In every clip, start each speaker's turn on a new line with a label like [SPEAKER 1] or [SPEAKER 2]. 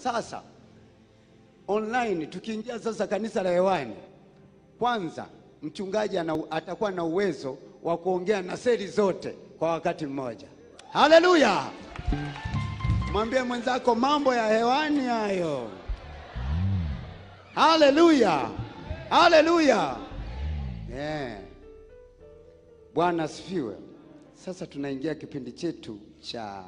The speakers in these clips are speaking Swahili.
[SPEAKER 1] Sasa online tukiingia sasa kanisa la hewani, kwanza mchungaji atakuwa na uwezo wa kuongea na seli zote kwa wakati mmoja. Haleluya! Mwambie mwenzako mambo ya hewani hayo. Haleluya! Haleluya! Bwana asifiwe. Sasa tunaingia kipindi chetu cha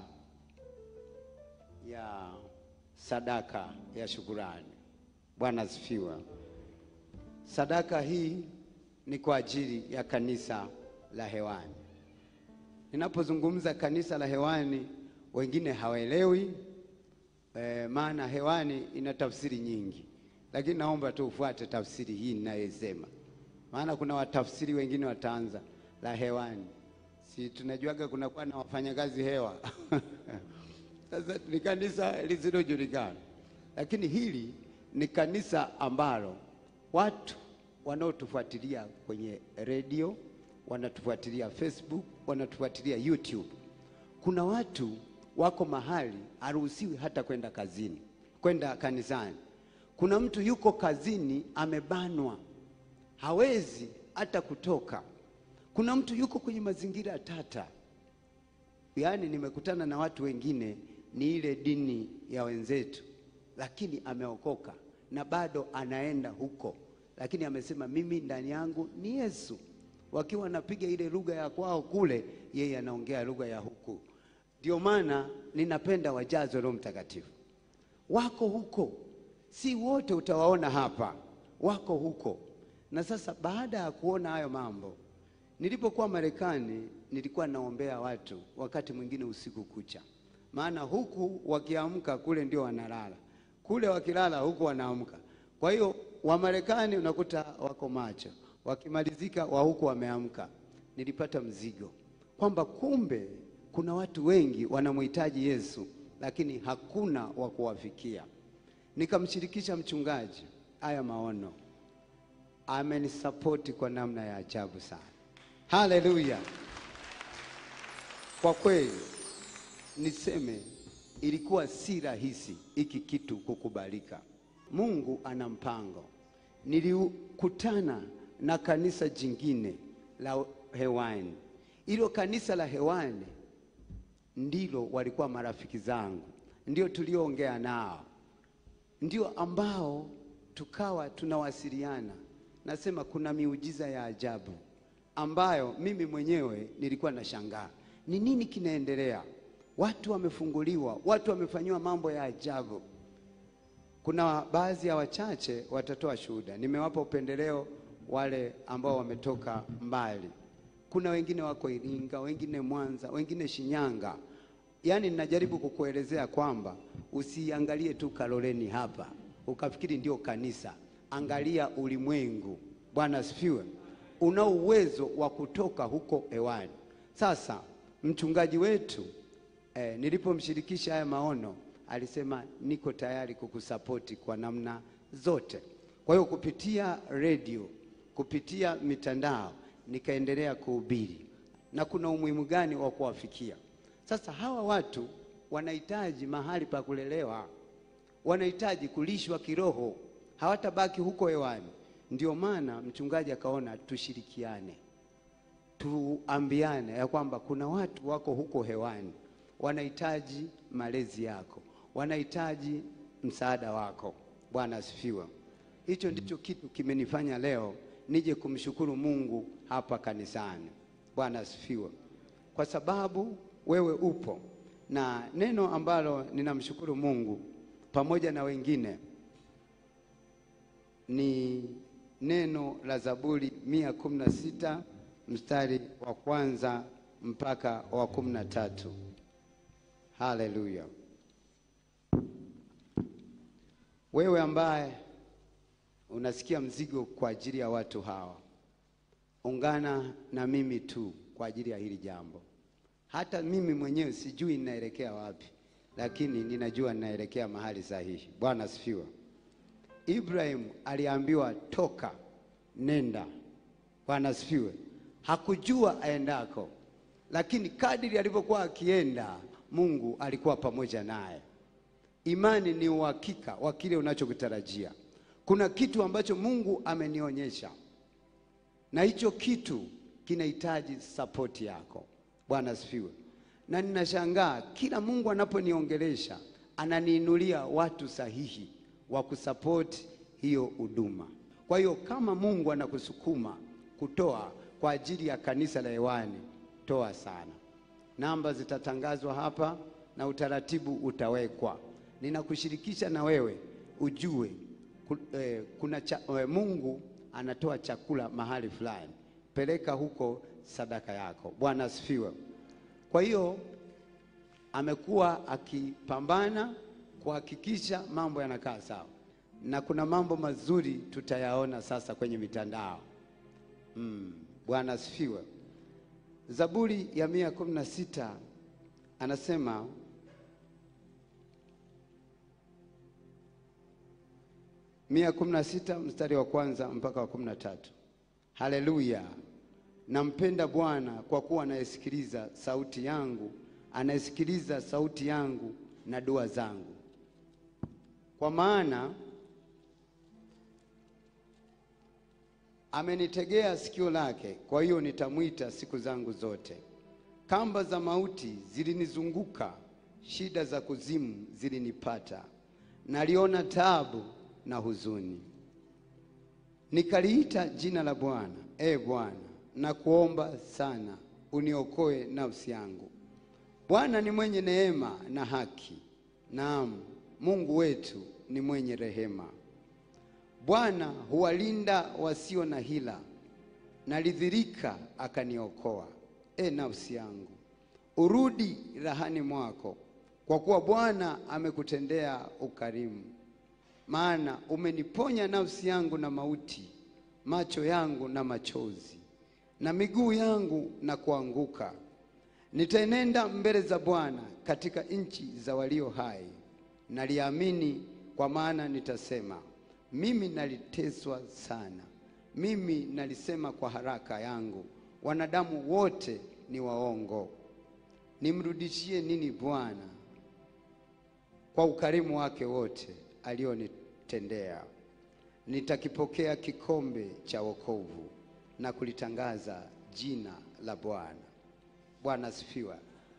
[SPEAKER 1] sadaka ya shukurani. Bwana asifiwe. Sadaka hii ni kwa ajili ya kanisa la hewani. Ninapozungumza kanisa la hewani, wengine hawaelewi maana hewani ina tafsiri nyingi. Lakini naomba tu ufuate tafsiri hii ninayosema. Maana kuna watafsiri wengine wataanza la hewani. Si tunajuaga kuna kuwa na wafanyakazi hewa. Sasa ni kanisa lisilojulikana. Lakini hili ni kanisa ambalo watu wanaotufuatilia kwenye radio, wanatufuatilia Facebook, wanatufuatilia YouTube. Kuna watu wako mahali haruhusiwi hata kwenda kanisani. Kuna mtu yuko kazini amebanwa, hawezi hata kutoka. Kuna mtu yuko kwenye mazingira tata. Yaani nimekutana na watu wengine ni ile dini ya wenzetu, lakini ameokoka na bado anaenda huko, lakini amesema mimi ndani yangu ni Yesu. Wakiwa wanapiga ile lugha ya kwao kule, yeye anaongea lugha ya huku. Ndio maana ninapenda wajazwe Roho Mtakatifu. Wako huko, si wote utawaona hapa, wako huko. Na sasa baada ya kuona hayo mambo, nilipokuwa Marekani nilikuwa naombea watu wakati mwingine usiku kucha. Maana huku wakiamka kule ndio wanalala, kule wakilala huku wanaamka. Kwa hiyo wa Marekani unakuta wako macho, wakimalizika wa huku wameamka. Nilipata mzigo kwamba kumbe kuna watu wengi wanamhitaji Yesu, lakini hakuna wa kuwafikia. Nikamshirikisha mchungaji haya maono. Amenisupport kwa namna ya ajabu sana. Haleluya! Kwa kweli niseme ilikuwa si rahisi hiki kitu kukubalika. Mungu ana mpango. Nilikutana na kanisa jingine la hewani. Hilo kanisa la hewani ndilo walikuwa marafiki zangu, ndio tulioongea nao, ndio ambao tukawa tunawasiliana. Nasema kuna miujiza ya ajabu ambayo mimi mwenyewe nilikuwa nashangaa. Ni nini kinaendelea? Watu wamefunguliwa, watu wamefanywa mambo ya ajabu. Kuna baadhi ya wachache watatoa shuhuda. Nimewapa upendeleo wale ambao wametoka mbali. Kuna wengine wako Iringa, wengine Mwanza, wengine Shinyanga. Yaani ninajaribu kukuelezea kwamba usiangalie tu Kaloleni hapa ukafikiri ndio kanisa. Angalia ulimwengu. Bwana asifiwe. Una uwezo wa kutoka huko hewani. Sasa mchungaji wetu nilipomshirikisha haya maono, alisema niko tayari kukusapoti kwa namna zote. Kwa hiyo kupitia radio, kupitia mitandao, nikaendelea kuhubiri. Na kuna umuhimu gani wa kuwafikia? Sasa hawa watu wanahitaji mahali pa kulelewa, wanahitaji kulishwa kiroho, hawatabaki huko hewani. Ndio maana mchungaji akaona tushirikiane, tuambiane ya kwamba kuna watu wako huko hewani, wanahitaji malezi yako, wanahitaji msaada wako. Bwana asifiwe. Hicho ndicho kitu kimenifanya leo nije kumshukuru Mungu hapa kanisani. Bwana asifiwe. Kwa sababu wewe upo. Na neno ambalo ninamshukuru Mungu pamoja na wengine ni neno la Zaburi 116 mstari wa 1 mpaka wa 13. Haleluya. Wewe ambaye unasikia mzigo kwa ajili ya watu hawa, ungana na mimi tu kwa ajili ya hili jambo. Hata mimi mwenyewe sijui ninaelekea wapi, lakini ninajua ninaelekea mahali sahihi. Bwana asifiwe. Ibrahim aliambiwa toka, nenda. Bwana asifiwe. Hakujua aendako, lakini kadiri alivyokuwa akienda, Mungu alikuwa pamoja naye. Imani ni uhakika wa kile unachokitarajia. Kuna kitu ambacho Mungu amenionyesha, na hicho kitu kinahitaji support yako. Bwana asifiwe. Na ninashangaa kila Mungu anaponiongelesha ananiinulia watu sahihi wa kusupport hiyo huduma. Kwa hiyo kama Mungu anakusukuma kutoa kwa ajili ya kanisa la Hewani, toa sana. Namba zitatangazwa hapa na utaratibu utawekwa. Ninakushirikisha na wewe ujue Mungu anatoa chakula mahali fulani. Peleka huko sadaka yako. Bwana asifiwe. Kwa hiyo amekuwa akipambana kuhakikisha mambo yanakaa sawa. Na kuna mambo mazuri tutayaona sasa kwenye mitandao. Bwana asifiwe. Zaburi ya 116 anasema, mstari wa 1 mpaka wa 13. Haleluya. Nampenda Bwana kwa kuwa anayesikiliza sauti yangu, anayesikiliza sauti yangu na dua zangu. Kwa maana amenitegea sikio lake, kwa hiyo nitamwita siku zangu zote. Kamba za mauti zilinizunguka, shida za kuzimu zilinipata. Naliona taabu na huzuni. Nikaliita jina la Bwana, Bwana, na kuomba sana, uniokoe nafsi yangu. Bwana ni mwenye neema na haki. Naam, Mungu wetu ni mwenye rehema. Bwana huwalinda wasio na hila. Nalidhirika akaniokoa. Nafsi yangu, urudi rahani mwako, kwa kuwa Bwana amekutendea ukarimu. Maana umeniponya nafsi yangu na mauti, macho yangu na machozi, na miguu yangu na kuanguka. Nitaenenda mbele za Bwana katika nchi za walio hai. Naliamini, kwa maana nitasema, mimi naliteswa sana. Mimi nalisema kwa haraka yangu, wanadamu wote ni waongo. Nimrudishie nini Bwana kwa ukarimu wake wote alionitendea? Nitakipokea kikombe cha wokovu na kulitangaza jina la Bwana. Bwana asifiwe.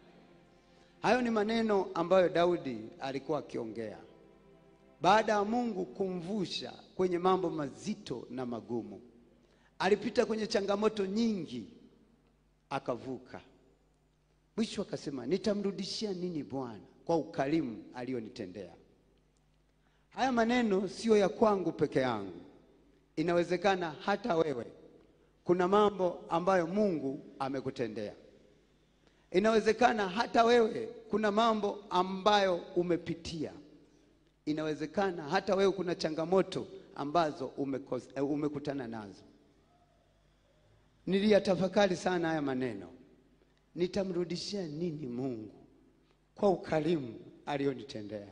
[SPEAKER 1] Hayo ni maneno ambayo Daudi alikuwa akiongea baada ya Mungu kumvusha kwenye mambo mazito na magumu. Alipita kwenye changamoto nyingi, akavuka. Mwisho akasema, nitamrudishia nini Bwana kwa ukarimu alionitendea? Haya maneno sio ya kwangu peke yangu. Inawezekana hata wewe kuna mambo ambayo Mungu amekutendea. Inawezekana hata wewe kuna mambo ambayo umepitia. Inawezekana hata wewe kuna changamoto ambazo umekutana nazo. Niliyatafakari sana haya maneno. Nitamrudishia nini Mungu kwa ukarimu alionitendea?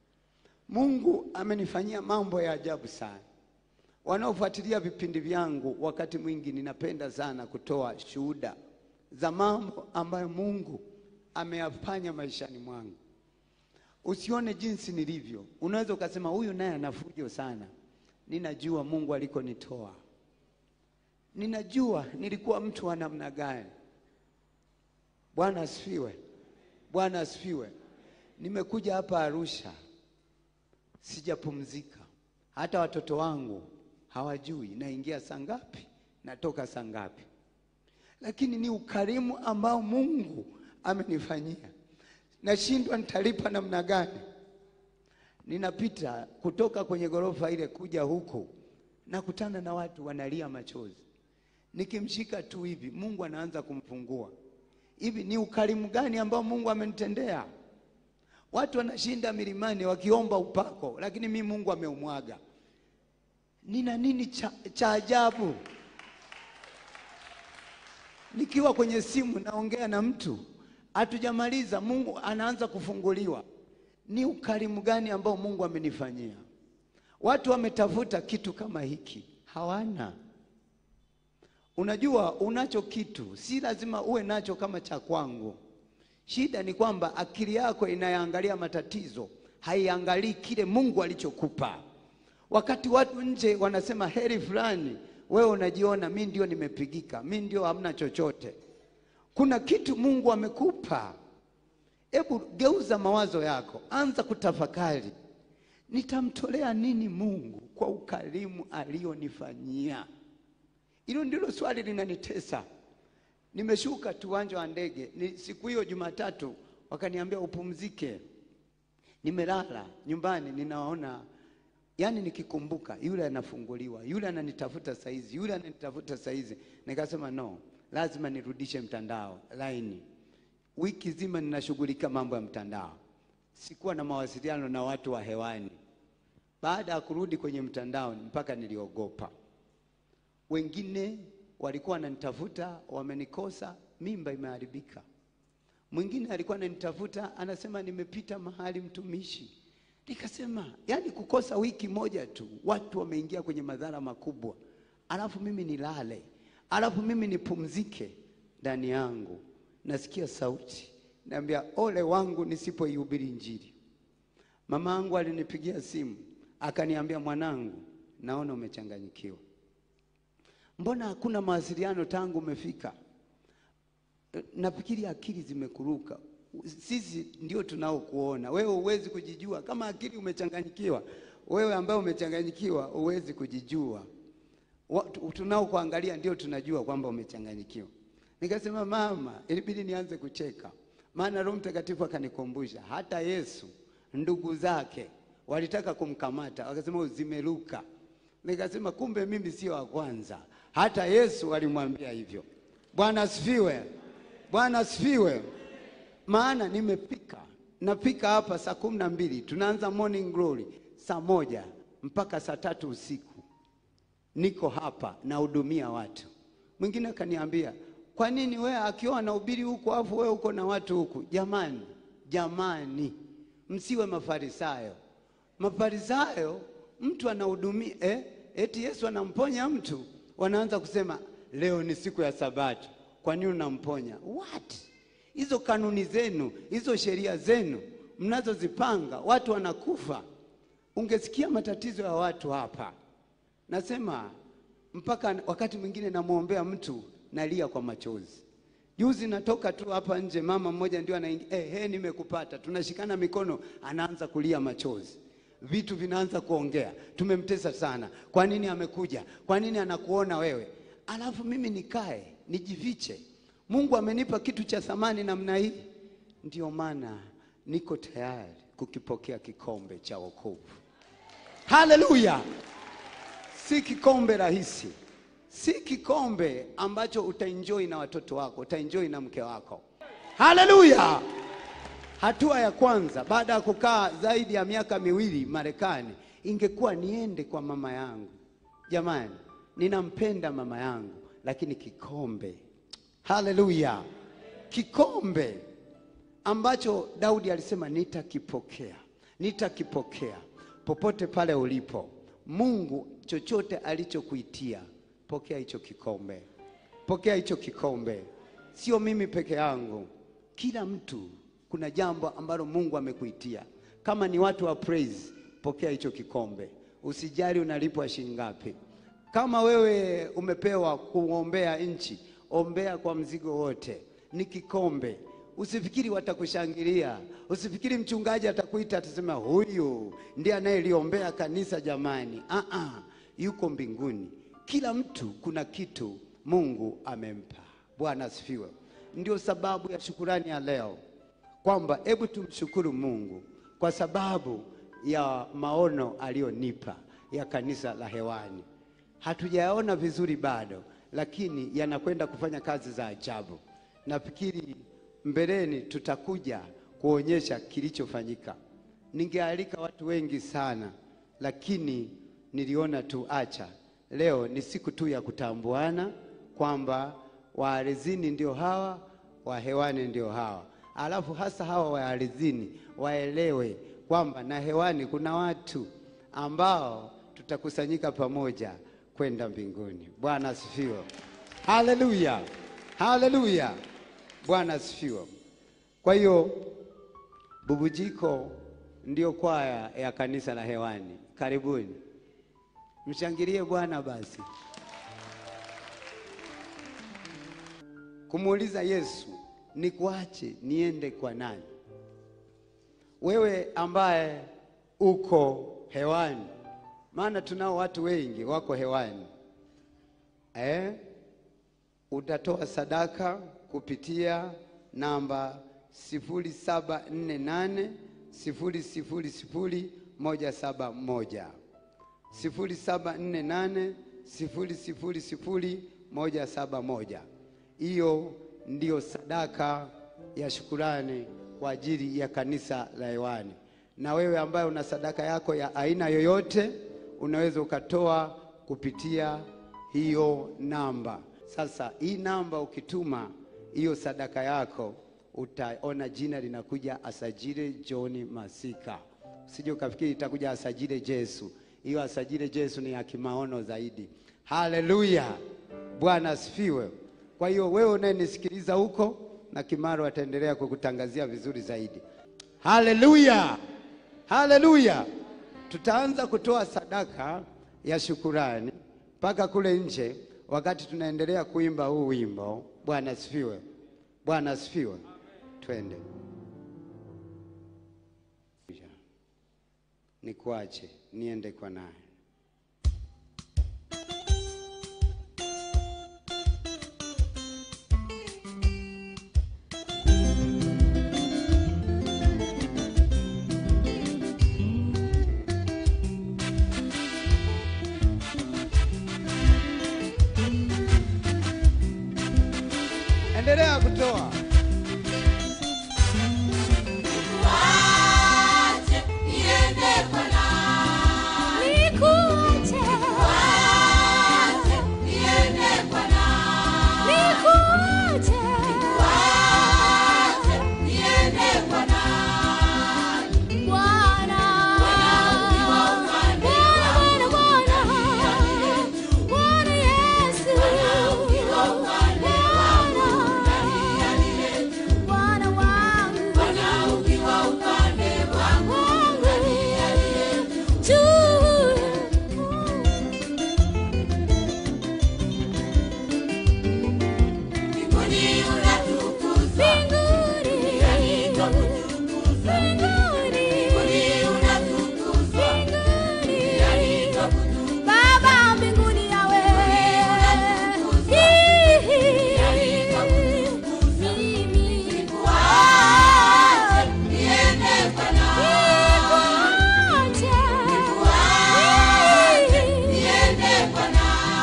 [SPEAKER 1] Mungu amenifanyia mambo ya ajabu sana. Wanaofuatilia vipindi vyangu, wakati mwingi ninapenda sana kutoa shuhuda za mambo ambayo Mungu ameyafanya maishani mwangu. Usione jinsi nilivyo. Unaweza ukasema huyu naye anafujo sana. Ninajua Mungu alikonitoa. Ninajua nilikuwa mtu wa namna gani. Bwana asifiwe. Bwana asifiwe. Nimekuja hapa Arusha, sijapumzika. Hata watoto wangu hawajui naingia saa ngapi, natoka saa ngapi. Lakini ni ukarimu ambao Mungu amenifanyia. Nashindwa nitalipa namna gani. Ninapita kutoka kwenye gorofa ile kuja huko, nakutana na watu wanalia machozi. Nikimshika tu hivi, Mungu anaanza kumfungua. Hivi ni ukarimu gani ambao Mungu amenitendea? Watu wanashinda milimani wakiomba upako, lakini mimi Mungu ameumwaga. Nina nini cha ajabu? Nikiwa kwenye simu naongea na mtu, hatujamaliza Mungu anaanza kufunguliwa. Ni ukarimu gani ambao Mungu amenifanyia? Watu wametafuta kitu kama hiki, hawana. Unajua unacho kitu, si lazima uwe nacho kama cha kwangu. Shida ni kwamba akili yako inayaangalia matatizo haiangalii kile Mungu alichokupa. Wakati watu nje wanasema heri fulani, wewe unajiona mimi ndio nimepigika, mimi ndio hamna chochote. Kuna kitu Mungu amekupa. Hebu geuza mawazo yako, anza kutafakari, nitamtolea nini Mungu kwa ukarimu alionifanyia? Hilo ndilo swali linanitesa. Nimeshuka tu uwanja wa ndege, siku hiyo Jumatatu wakaniambia upumzike. Nimelala nyumbani, ninaona yani nikikumbuka yule anafunguliwa, yule ananitafuta saizi, yule ananitafuta saizi. Nikasema no, lazima nirudishe mtandao line. Wiki zima ninashughulika mambo ya mtandao. Sikuwa na mawasiliano na watu wa hewani. Baada ya kurudi kwenye mtandao mpaka niliogopa. Wengine walikuwa wananitafuta, wamenikosa, mimba imeharibika. Mwingine alikuwa ananitafuta, anasema nimepita mahali mtumishi. Nikasema, yani kukosa wiki moja tu, watu wameingia kwenye madhara makubwa. Alafu mimi nilale, alafu mimi nipumzike. Ndani yangu nasikia sauti, naambia ole wangu nisipoihubiri Injili. Mama yangu alinipigia simu, akaniambia mwanangu, naona umechanganyikiwa. Mbona hakuna mawasiliano tangu umefika? Nafikiri akili zimekuruka. Sisi ndio tunao kuona. Wewe huwezi kujijua kama akili umechanganyikiwa. Wewe ambaye umechanganyikiwa huwezi kujijua. Tunao kuangalia ndio tunajua kwamba umechanganyikiwa. Nikasema mama, ilibidi nianze kucheka. Maana Roho Mtakatifu akanikumbusha hata Yesu ndugu zake walitaka kumkamata, wakasema zimeruka. Nikasema kumbe mimi sio wa kwanza. Hata Yesu alimwambia hivyo. Bwana asifiwe. Bwana asifiwe. Maana nimepika. Napika hapa saa 12, tunaanza morning glory saa 1 mpaka saa 3 usiku. Niko hapa nahudumia watu. Mwingine akaniambia, "Kwa nini wewe akiwa anahubiri huko afu wewe uko na watu huku?" Jamani, msiwe mafarisayo. Mafarisayo mtu anahudumia eti Yesu anamponya mtu, wanaanza kusema leo ni siku ya Sabato, kwa nini unamponya? What? Hizo kanuni zenu, hizo sheria zenu mnazozipanga, watu wanakufa. Ungesikia matatizo ya watu hapa. Nasema mpaka wakati mwingine namuombea mtu nalia kwa machozi. Juzi natoka tu hapa nje, mama mmoja ndio anaingia, nimekupata. Tunashikana mikono, anaanza kulia machozi. Vitu vinaanza kuongea. Tumemtesa sana. Kwa nini amekuja? Kwa nini anakuona wewe? Alafu mimi nikae, nijifiche. Mungu amenipa kitu cha thamani namna hii. Ndio maana niko tayari kukipokea kikombe cha wokovu. Haleluya! Si kikombe rahisi. Si kikombe ambacho utaenjoy na watoto wako, utaenjoy na mke wako. Haleluya! Hatua ya kwanza baada ya kukaa zaidi ya miaka 2 Marekani, ingekuwa niende kwa mama yangu. Jamani, ninampenda mama yangu, lakini kikombe. Haleluya! Kikombe ambacho Daudi alisema nitakipokea. Nitakipokea. Popote pale ulipo, Mungu chochote alichokuitia, pokea hicho kikombe. Pokea hicho kikombe. Sio mimi peke yangu. Kila mtu kuna jambo ambalo Mungu amekuitia. Kama ni watu wa praise, pokea hicho kikombe. Usijali unalipwa shilingi ngapi. Kama wewe umepewa kuombea nchi, ombea kwa mzigo wote. Ni kikombe. Usifikiri watakushangilia. Usifikiri mchungaji atakuita atasema huyu ndiye anayeliombea kanisa jamani. Yuko mbinguni. Kila mtu kuna kitu Mungu amempa. Bwana asifiwe. Ndio sababu ya shukurani ya leo. Kwamba hebu tumshukuru Mungu kwa sababu ya maono alionipa ya kanisa la hewani. Hatujaona vizuri bado, lakini yanakwenda kufanya kazi za ajabu. Nafikiri mbeleni tutakuja kuonyesha kilichofanyika. Ningealika watu wengi sana, lakini niliona acha. Leo ni siku tu ya kutambuana kwamba wa ardhini ndio hawa, wa hewani ndio hawa. Alafu hasa hawa wa ardhini waelewe kwamba na hewani kuna watu ambao tutakusanyika pamoja kwenda mbinguni. Bwana asifiwe. Haleluya. Haleluya. Bwana asifiwe. Kwa hiyo bubujiko ndio kwaya ya kanisa la hewani. Karibuni. Mshangilie Bwana basi. Kumuuliza Yesu, nikuache niende kwa nani? Wewe ambaye uko hewani, maana tunao watu wengi wako hewani. Utatoa sadaka kupitia namba 0748 000 171. 0748 000 171. Hiyo ndio sadaka ya shukurani kwa ajili ya kanisa la hewani. Na wewe ambaye una sadaka yako ya aina yoyote, unaweza ukatoa kupitia hiyo namba. Sasa hii namba ukituma hiyo sadaka yako, utaona jina linakuja Asajile John Masika. Usije ukafikiri itakuja Asajile Yesu. Hiyo Asajile Yesu ni ya kimaono zaidi. Haleluya. Bwana asifiwe. Kwa hiyo wewe unayenisikiliza huko, na Kimaro ataendelea kukutangazia vizuri zaidi. Haleluya. Haleluya. Tutaanza kutoa sadaka ya shukurani mpaka kule nje wakati tunaendelea kuimba huu wimbo. Bwana asifiwe. Bwana asifiwe. Twende. Nikuache niende kwa naye. Endelea kutoa.
[SPEAKER 2] Nikuache niende kwa nani? Nikuache niende kwa nani? Nikuache niende kwa nani? Bwana ukiwa upande wangu, Bwana Yesu ukiwa upande wangu, Bwana wangu, Bwana ukiwa upande wangu, mbinguni unatukuzwa, mbinguni unatukuzwa, mbinguni unatukuzwa, mbinguni unatukuzwa, Baba mbinguni yawe unatukuzwa, mimi nikuache niende kwa nani? Nikuache niende kwa nani?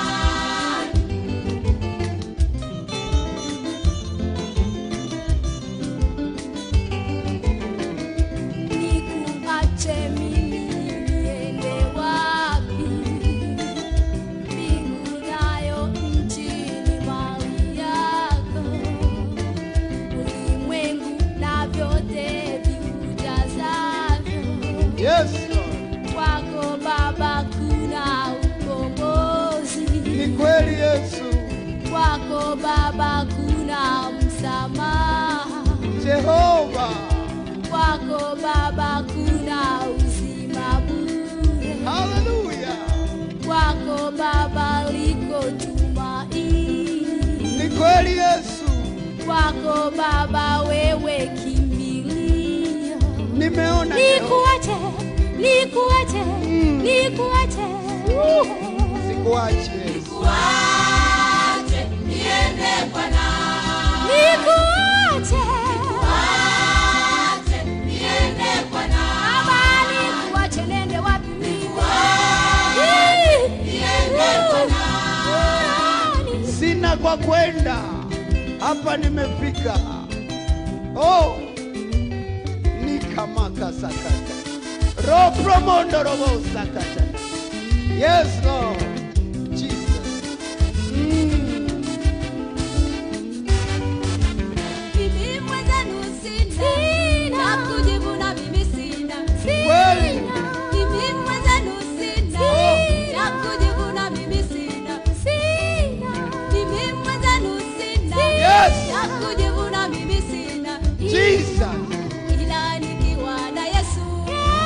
[SPEAKER 2] Nikuache mimi niende wapi? Mbingu nayo nchi ni mali yako, ulimwengu na vyote viujazavyo.
[SPEAKER 1] Yes, Lord.
[SPEAKER 2] Kwako Baba kuna ukombozi.
[SPEAKER 1] Ni kweli Yesu.
[SPEAKER 2] Kwako Baba kuna msamaha.
[SPEAKER 1] Jehova.
[SPEAKER 2] Kwako Baba kuna uzima bure.
[SPEAKER 1] Haleluya.
[SPEAKER 2] Kwako Baba liko tumaini.
[SPEAKER 1] Ni kweli Yesu.
[SPEAKER 2] Kwako Baba wewe kimbilio.
[SPEAKER 1] Nimeona leo.
[SPEAKER 2] Nikuache, nikuache, nikuache.
[SPEAKER 1] Sikuache Yesu.
[SPEAKER 2] Nikuache niende kwa nani? Nikuache niende kwa nani? Baba nikuache nende wapi mimi? Niende kwa nani?
[SPEAKER 1] Sina kwa kwenda. Hapa nimefika. Oh. Nikamaka sakata. Ropromondo robo sakata. Yes, Lord. Jesus.
[SPEAKER 2] Mimi mwenzenu sina na kujivuna mimi sina.
[SPEAKER 1] Kweli.
[SPEAKER 2] Mimi mwenzenu sina na kujivuna mimi sina. Mimi mwenzenu sina
[SPEAKER 1] Yes.
[SPEAKER 2] na kujivuna mimi sina.
[SPEAKER 1] Jesus.
[SPEAKER 2] Ila nikiwa na Yesu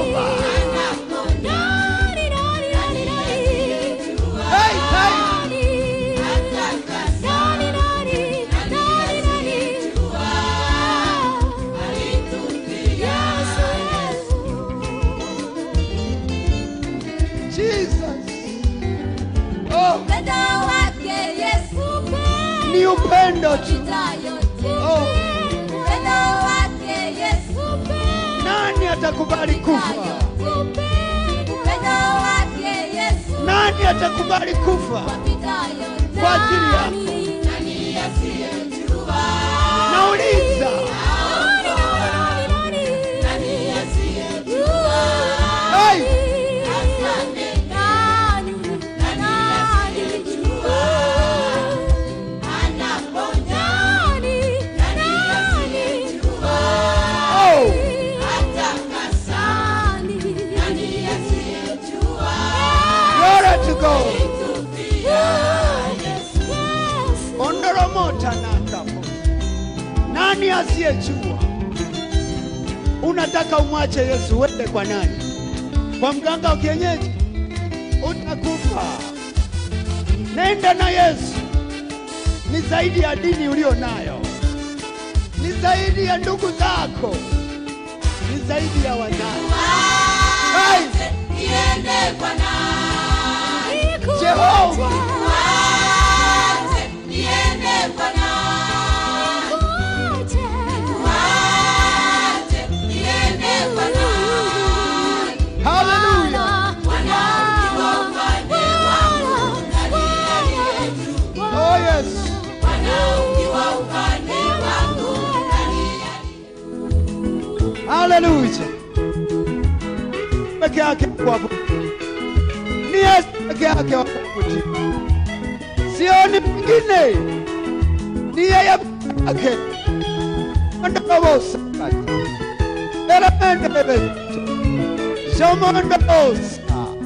[SPEAKER 1] Jehova. Hey, hey. Jesus. Oh, ni upendo tu. Oh, nani atakubali kufa? Nani atakubali kufa kwa ajili yako? Nauliza. Hey. Ondoromota nakapo. Nani asiyejua? Unataka umwache Yesu uende kwa nani? Kwa mganga wa kienyeji? Utakufa. Nenda na Yesu. Ni zaidi ya dini ulio nayo. Ni zaidi ya ndugu zako. Ni zaidi ya wazazi. Hey!
[SPEAKER 2] Niende kwa nani?
[SPEAKER 1] Jehova.
[SPEAKER 2] Niende kwa nani? Niende kwa nani?
[SPEAKER 1] Hallelujah. Oh yes. Hallelujah. Peke yake kuabudu. Ni Yesu peke yake kuabudu. Sioni mwingine. Ni yeye peke yake. Ondobosa. Elemende bebe. Jomondobosa.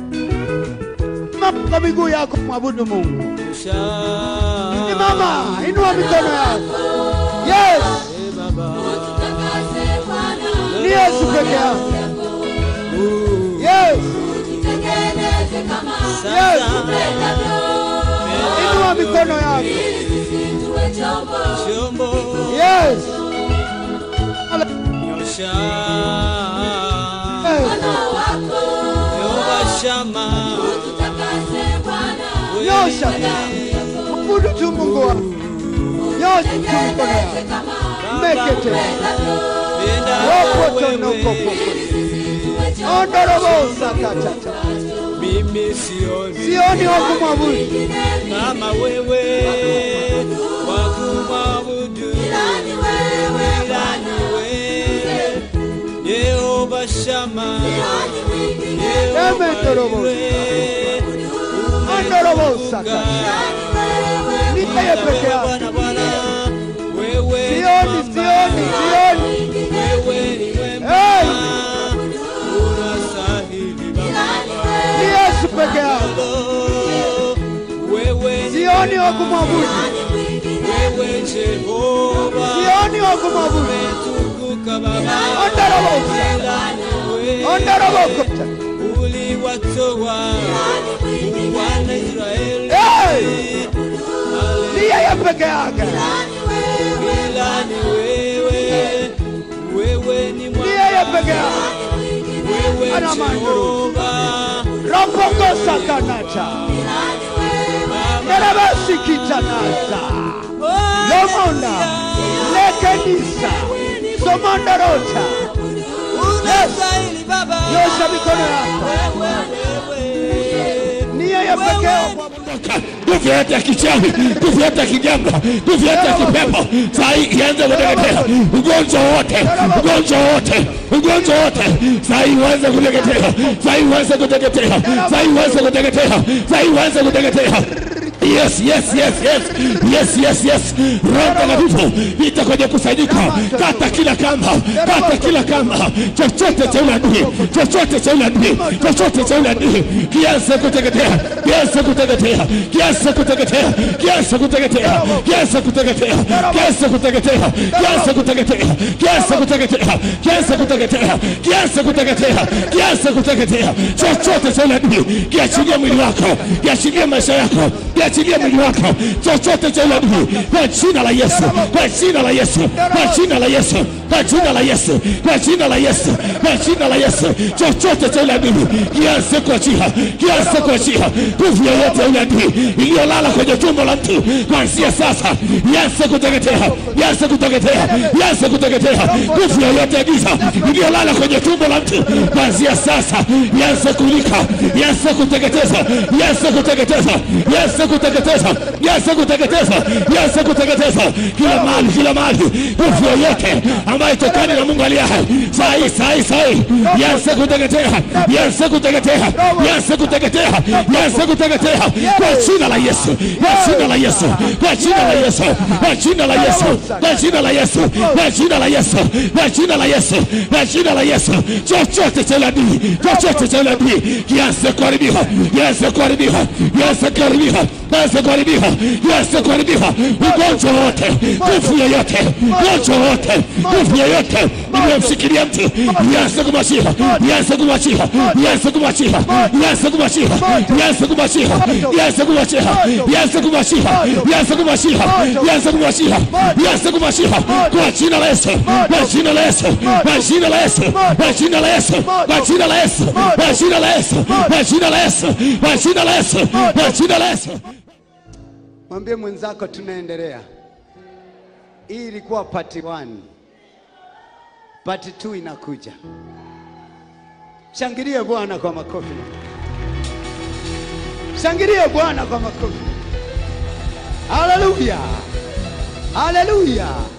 [SPEAKER 1] Mama miguu yako mwabudu Mungu. Ni mama, inua mikono yako. Yes. Ni Yesu peke yake. Yes. Yes. Inua mikono yako. Yes. Nyosha. Mwabudu tu Mungu wako. Nyosha tu mikono yako. Mekete. Wopo tono kopo. Ondorobosa katata.
[SPEAKER 3] Mimi
[SPEAKER 1] sioni wakumwabudu
[SPEAKER 3] kama wewe, wakumwabudu ilani wewe, Yehova Shama,
[SPEAKER 1] Ondorobosa ni yeye peke yake. Sioni
[SPEAKER 3] wewe ni wema.
[SPEAKER 1] Ni Yesu peke yake. Sioni wakumwabudu.
[SPEAKER 3] Wewe Jehova.
[SPEAKER 1] Sioni wakumwabudu. Ondorobosa.
[SPEAKER 3] Uliwatoa wana Israeli.
[SPEAKER 1] Ni yeye peke yake.
[SPEAKER 3] Ilani wewe ni mwana.
[SPEAKER 1] Ni yeye peke yake.
[SPEAKER 3] Wewe Jehova.
[SPEAKER 1] Ropokosa kanata. Nerabasi kitanata. Lomonda. Lekenisa. Somondarota.
[SPEAKER 3] Unastahili Baba.
[SPEAKER 1] Nyosha mikono yako. Ni yeye peke yake.
[SPEAKER 4] Nguvu yote ya kichawi, nguvu yote ya kiganga, nguvu yote ya kipepo, saa hii ianze kuteketea. Ugonjwa wote, saa hii uanze kuteketea, saa hii uanze kuteketea, saa hii uanze kuteketea, saa hii uanze kuteketea. Yes. Roho Mtakatifu itakuja kusanyika, kata kila kamba, chochote cha adui, kianze kuteketea, chochote cha adui, kiachilie mwili wako, kiachilie maisha yako, kiachilie mwili wako, chochote cha adui, kwa jina la Yesu, kwa jina la Yesu, kwa jina la Yesu, kwa jina la Yesu, kwa jina la Yesu, kwa jina la Yesu, chochote cha adui kianze kuachia, nguvu yoyote ya adui iliyolala kwenye tumbo la mtu kuanzia sasa ianze kuteketea, nguvu yoyote ya giza iliyolala kwenye tumbo la mtu kuanzia sasa ianze kulika, ianze kuteketeza, kila mahali, nguvu yoyote ambayo itokani na Mungu aliye hai, sai ianze kuteketea, kwa jina la Yesu, kwa jina la Yesu, kwa jina la Yesu, kwa jina la Yesu, kwa jina la Yesu, kwa jina la Yesu, kwa jina la Yesu, kwa jina la Yesu, chochote cha adui, kianze kuharibiwa, ugonjwa wote, nguvu yoyote iliyomshikilia mtu ianze kumwachia, kwa jina la Yesu, kwa jina la Yesu, kwa jina la Yesu, kwa jina la Yesu, kwa jina la Yesu, kwa jina la Yesu, kwa jina la Yesu, kwa jina la Yesu, kwa jina la Yesu.
[SPEAKER 1] Mwambie mwenzako tunaendelea. Hii ilikuwa part 1. Part 2 inakuja. Shangilie Bwana kwa makofi. Shangilie Bwana kwa makofi. Haleluya. Haleluya.